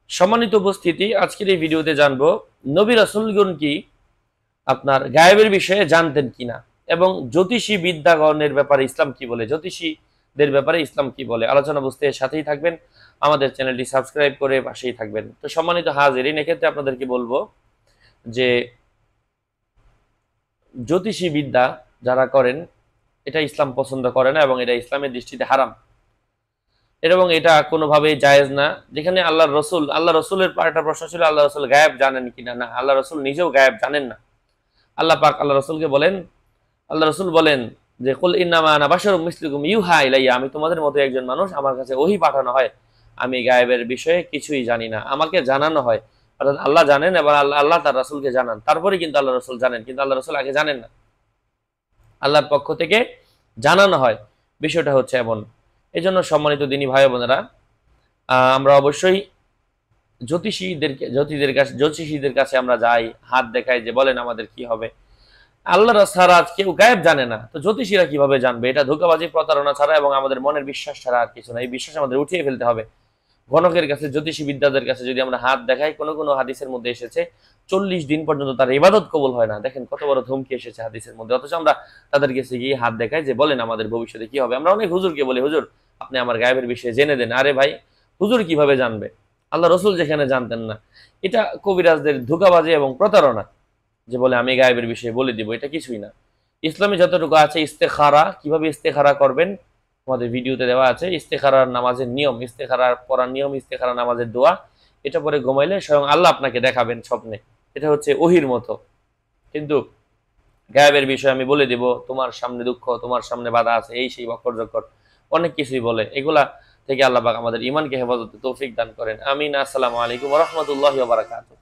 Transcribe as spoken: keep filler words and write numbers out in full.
সম্মানিত উপস্থিতি, আজকের এই ভিডিওতে জানবো নবী রাসূলগণ কি আপনার গায়েবের বিষয়ে জানতেন কিনা এবং জ্যোতিষী বিদ্যাগণের ব্যাপারে ইসলাম কি বলে, জ্যোতিষীদের ব্যাপারে ইসলাম কি বলে। আলোচনা বুঝতে সাথেই থাকবেন, আমাদের চ্যানেলটি সাবস্ক্রাইব করে পাশেই থাকবেন। তো সম্মানিত হাজিরিন, এক্ষেত্রে আপনাদেরকে বলবো যে জ্যোতিষী বিদ্যা যারা করেন এটা ইসলাম পছন্দ করে না এবং এটা ইসলামের দৃষ্টিতে হারাম এবং এটা কোনোভাবেই জায়েজ না। যেখানে আল্লাহ রসুল আল্লাহ রসুলের একটা প্রশ্ন ছিল, আল্লাহ রসুল গায়েব জানেন কিনা? না, আল্লাহ রসুল নিজেও গায়েব জানেন না। আল্লাহ পাক আল্লাহ রসুলকে বলেন, আল্লাহ রসুল বলেন যে কুল ইন্নামা আনা বাশারুম মিসলুকুম ইউহা ইলাইয়া, আমি তোমাদের মতো একজন মানুষ, আমার কাছে ওহী পাঠানো হয়, আমি গায়েবের বিষয়ে কিছুই জানি না, আমাকে জানানো হয়। অর্থাৎ আল্লাহ জানেন এবং আল্লাহ আল্লাহ তার রাসূলকে জানান, তারপরে কিন্তু আল্লাহ রসুল জানেন, কিন্তু আল্লাহ রসুল আগে জানেন না, আল্লাহর পক্ষ থেকে জানানো হয়। বিষয়টা হচ্ছে এমন। এই জন্য সম্মানিত দিনী ভাই বোনেরা, আমরা অবশ্যই জ্যোতিষীদেরকে জ্যোতিষীদের কাছে জ্যোতিষীদের কাছে আমরা যাই, হাত দেখাই যে বলেন আমাদের কি হবে। আল্লাহ ছাড়া কেউ গায়েব জানে না, তো জ্যোতিষীরা কিভাবে জানবে? এটা ধোঁকাবাজি, প্রতারণা ছাড়া এবং আমাদের মনের বিশ্বাস ছাড়া আর কিছু না। এই বিশ্বাস আমাদের উঠিয়ে ফেলতে হবে। গণকের কাছে, জ্যোতিষী বিদ্যাদের কাছে যদি আমরা হাত দেখাই, কোনো কোনো হাদিসের মধ্যে এসেছে চল্লিশ দিন পর্যন্ত তার ইবাদত কবুল হয় না। দেখেন কত বড় ধমকি এসেছে হাদিসের মধ্যে, অথচ আমরা তাদের কাছে গিয়ে হাত দেখাই যে বলেন আমাদের ভবিষ্যতে কি হবে। আমরা অনেক হুজুরকে বলি, হুজুর আপনি আমার গায়েবের বিষয়ে জেনে দেন। আরে ভাই, হুজুর কিভাবে জানবে? আল্লাহ রসুল যেখানে জানতেন না। এটা কবিরাজদের ধোঁকাবাজি এবং প্রতারণা, যে বলে আমি গায়েবের বিষয়ে বলে দিব, এটা কিছুই না। ইসলামে যতটুকু আছে ইস্তেখারা, কিভাবে ইস্তেখারা করবেন আমাদের ভিডিওতে দেওয়া আছে। ইস্তেখারার নামাজের নিয়ম, ইস্তেখারার পড়ার নিয়ম, ইস্তেখারা নামাজের দোয়া, এটা পরে ঘুমাইলে স্বয়ং আল্লাহ আপনাকে দেখাবেন স্বপ্নে। এটা হচ্ছে ওহির মতো। কিন্তু গায়েবের বিষয়ে আমি বলে দিব, তোমার সামনে দুঃখ, তোমার সামনে বাধা আছে, এই সেই বকর জকর অনেক কিছুই বলে। এগুলা থেকে আল্লাহ পাক আমাদের ইমানকে হেফাজতে তৌফিক দান করেন। আমিন। আসসালামু আলাইকুম ওয়া রাহমাতুল্লাহি ওয়া বারাকাতুহু।